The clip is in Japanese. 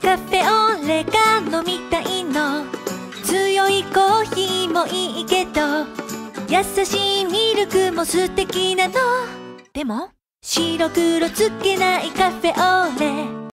カフェオレが飲みたいの。強いコーヒーもいいけど、優しいミルクも素敵なの。でも白黒つけないカフェオレ。